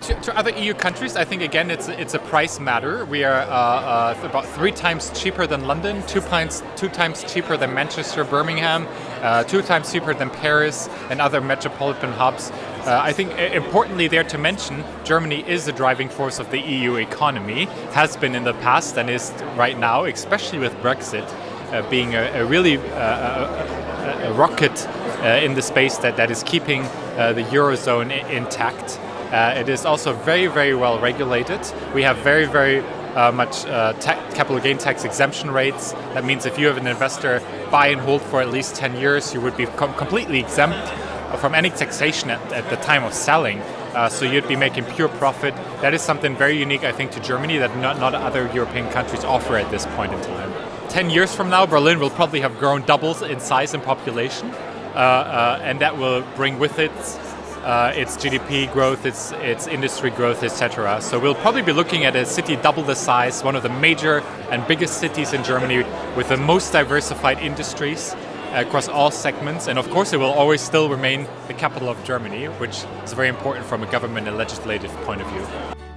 to other EU countries, I think again it's a price matter. We are about 3 times cheaper than London, two times cheaper than Manchester, Birmingham, 2 times cheaper than Paris and other metropolitan hubs. I think importantly there to mention, Germany is the driving force of the EU economy, has been in the past and is right now, especially with Brexit, being a really a rocket in the space that is keeping the Eurozone intact. It is also very, very well regulated. We have very, very much capital gain tax exemption rates. That means if you have an investor buy and hold for at least 10 years, you would be completely exempt from any taxation at the time of selling. So you'd be making pure profit. That is something very unique, I think, to Germany that not other European countries offer at this point in time. 10 years from now, Berlin will probably have grown doubles in size and population, and that will bring with it its GDP growth, its industry growth, etc. So we'll probably be looking at a city double the size, one of the major and biggest cities in Germany with the most diversified industries across all segments. And of course, it will always still remain the capital of Germany, which is very important from a government and legislative point of view.